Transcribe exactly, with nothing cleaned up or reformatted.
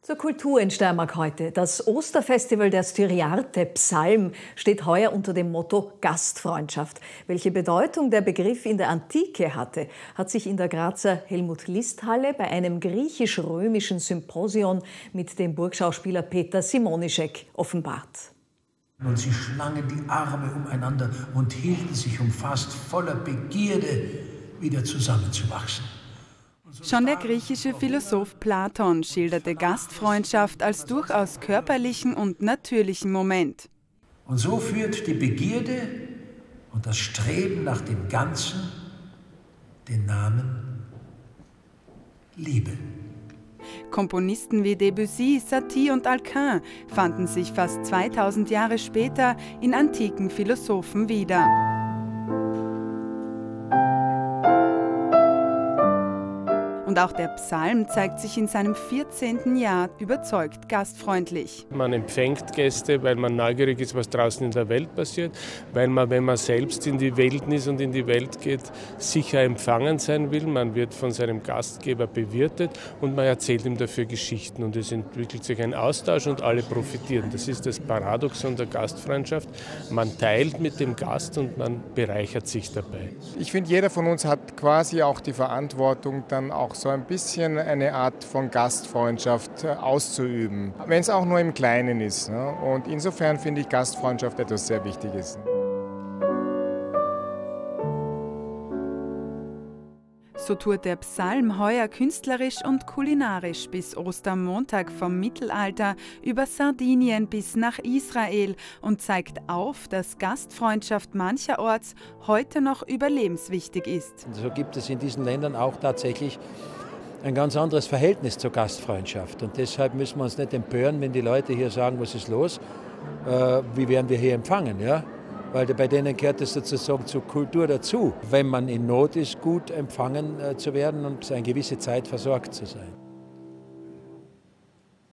Zur Kultur in Steiermark heute. Das Osterfestival der Styriarte Psalm steht heuer unter dem Motto Gastfreundschaft. Welche Bedeutung der Begriff in der Antike hatte, hat sich in der Grazer Helmut-List-Halle bei einem griechisch-römischen Symposion mit dem Burgschauspieler Peter Simonischek offenbart. Und sie schlangen die Arme umeinander und hielten sich umfasst voller Begierde, wieder zusammenzuwachsen. Schon der griechische Philosoph Platon schilderte Gastfreundschaft als durchaus körperlichen und natürlichen Moment. Und so führt die Begierde und das Streben nach dem Ganzen den Namen Liebe. Komponisten wie Debussy, Satie und Alcuin fanden sich fast zweitausend Jahre später in antiken Philosophen wieder. Und auch der Psalm zeigt sich in seinem vierzehnten Jahr überzeugt gastfreundlich. Man empfängt Gäste, weil man neugierig ist, was draußen in der Welt passiert, weil man, wenn man selbst in die Wildnis und in die Welt geht, sicher empfangen sein will. Man wird von seinem Gastgeber bewirtet und man erzählt ihm dafür Geschichten. Und es entwickelt sich ein Austausch und alle profitieren. Das ist das Paradoxon der Gastfreundschaft. Man teilt mit dem Gast und man bereichert sich dabei. Ich finde, jeder von uns hat quasi auch die Verantwortung, dann auch so ein bisschen eine Art von Gastfreundschaft auszuüben, wenn es auch nur im Kleinen ist. Und insofern finde ich Gastfreundschaft etwas sehr Wichtiges. So tourt der Psalm heuer künstlerisch und kulinarisch bis Ostermontag vom Mittelalter über Sardinien bis nach Israel und zeigt auf, dass Gastfreundschaft mancherorts heute noch überlebenswichtig ist. So gibt es in diesen Ländern auch tatsächlich ein ganz anderes Verhältnis zur Gastfreundschaft. Und deshalb müssen wir uns nicht empören, wenn die Leute hier sagen, was ist los, äh, wie werden wir hier empfangen, ja? Weil bei denen gehört es sozusagen zur Kultur dazu, wenn man in Not ist, gut empfangen äh, zu werden und eine gewisse Zeit versorgt zu sein.